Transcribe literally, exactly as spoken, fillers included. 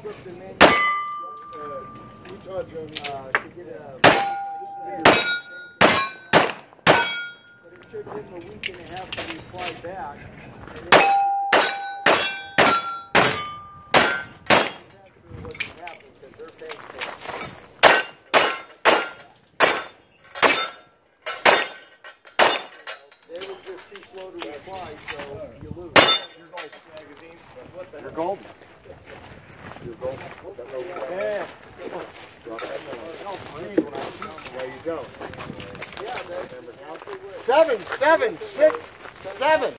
booked the manufacturer, uh, Utah Journey, uh, to get a, but it took them a week and a half to reply back. And then what's happening because they're paying for it. They were just too slow to reply, so you lose. You're gold. Magazine. What the You're golden. You're golden. Yeah. There you go. Yeah, seven, seven, six, seven.